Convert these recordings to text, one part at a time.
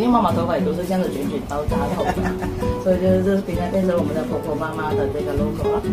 因为妈妈头发也都是这样子卷卷包扎头的，所以就是变成我们的婆婆妈妈的这个 logo 了。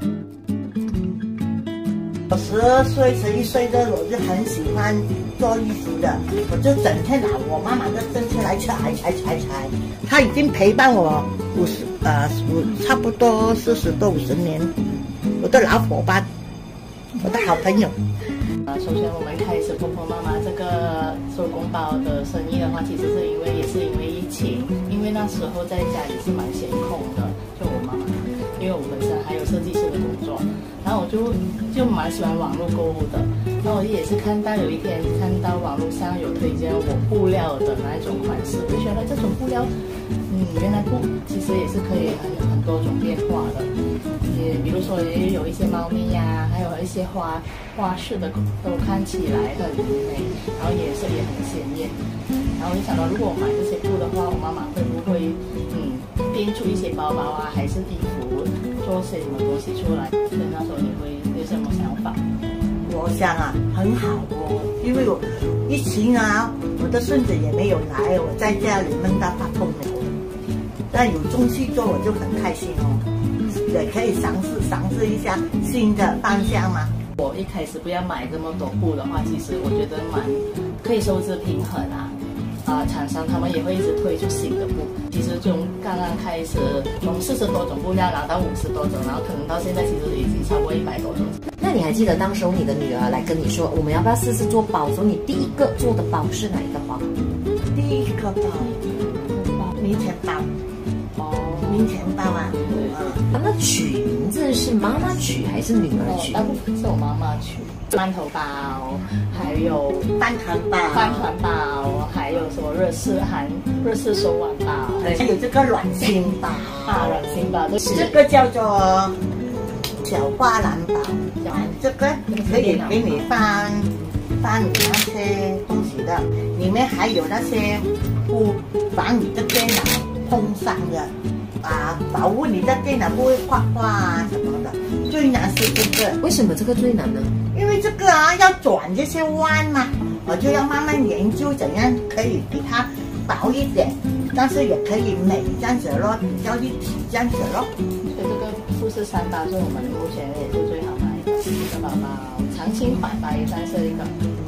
我10岁、11岁的我就很喜欢做衣服的，我就整天拿我妈妈的针线来裁。她已经陪伴我差不多40多50年，我的老伙伴，我的好朋友。 首先我们开始婆婆妈妈这个手工包的生意的话，其实也是因为疫情，因为那时候在家里是蛮闲空的，就我妈妈，因为我本身还有设计师的工作，然后我就蛮喜欢网络购物的，然后我也是有一天看到网络上有推荐我布料的那一种款式，我觉得这种布料，原来其实也是可以很多种变化的，也比如说也有一些猫咪呀，还有一些花式的都看起来很美，然后颜色也很鲜艳，然后我就想到如果我买这些布的话，我妈妈会不会编出一些包包啊，还是衣服，做些什么东西出来？所以那时候你会有什么想法？ 我想啊，很好哦，因为我疫情啊，我的孙子也没有来，我在家里闷到发疯了。但有东西做，我就很开心哦，也可以尝试一下新的方向嘛。 我一开始不要买这么多布的话，其实我觉得可以收支平衡啊。厂商他们也会一直推出新的布。其实从刚刚开始，从40多种布料拿到50多种，然后可能到现在其实已经超过100多种。 那你还记得当时候你的女儿来跟你说，我们要不要试试做包？说你第一个做的包是哪一个包？ 第一个包，棉钱包。棉钱包啊。 那取名字是妈妈取还是女儿取？ 大部分是我妈妈取。馒头包，还有饭团包，还有什么日式手碗包， 还有这个软心包软心包， 这个叫做小花篮包，这个可以给你放你那些东西的，里面还有那些不防你的电脑碰伤的保护你的电脑不会画画什么的。最难是这个， 为什么这个最难呢？ 因为这个要转这些弯嘛，我就要慢慢研究怎样可以给它薄一点，但是也可以美这样子咯，比较立体这样子咯。 所以这个富士山包是我们目前也是最好卖的一个包包，长青版吧也算是一个。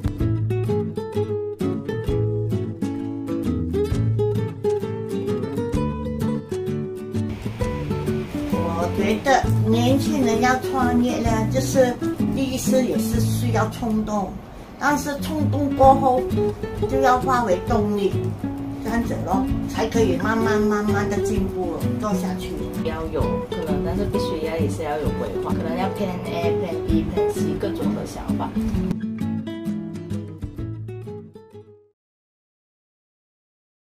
我觉得年轻人要创业呢，就是第一是也是需要冲动，但是冲动过后就要化为动力，这样子咯，才可以慢慢的进步做下去。 要有可能，但是必须也是要有规划，可能要 Plan A、Plan B、Plan C 各种的想法。